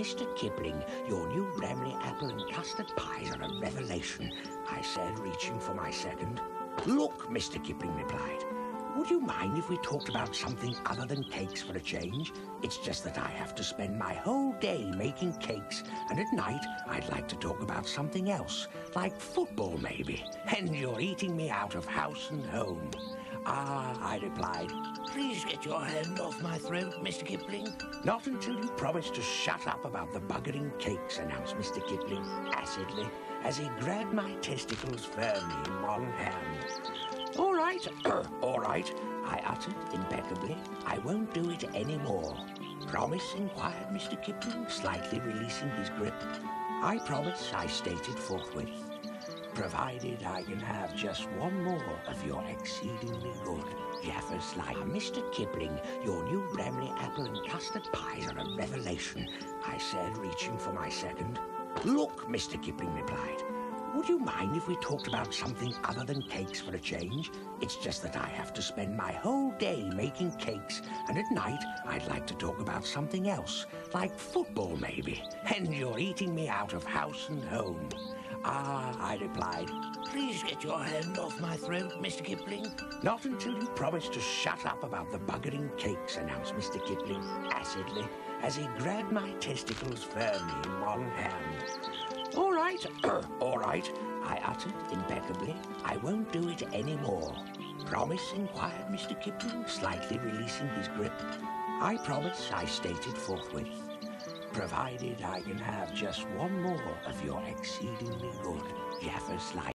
Mr. Kipling, your new Bramley apple and custard pies are a revelation, I said, reaching for my second. Look, Mr. Kipling replied. Would you mind if we talked about something other than cakes for a change? It's just that I have to spend my whole day making cakes, and at night I'd like to talk about something else, like football maybe, and you're eating me out of house and home. Ah, I replied, please get your hand off my throat, Mr. Kipling. Not until you promise to shut up about the buggering cakes, announced Mr. Kipling acidly, as he grabbed my testicles firmly in one hand. All right, all right, I uttered impeccably. I won't do it anymore. Promise, inquired Mr. Kipling, slightly releasing his grip. I promise, I stated forthwith, provided I can have just one more of your exceedingly good Jaffa's Light. Mr. Kipling, your new Bramley apple and custard pies are a revelation, I said, reaching for my second. Look, Mr. Kipling replied. Would you mind if we talked about something other than cakes for a change? It's just that I have to spend my whole day making cakes, and at night I'd like to talk about something else, like football maybe, and you're eating me out of house and home. Ah, I replied, please get your hand off my throat, Mr. Kipling. Not until you promise to shut up about the buggering cakes, announced Mr. Kipling acidly, as he grabbed my testicles firmly in one hand. All right, all right, I uttered impeccably. I won't do it anymore. Promise, inquired Mr. Kipling, slightly releasing his grip. I promise, I stated forthwith, provided I can have just one more of your exceedingly good Jaffa's Light.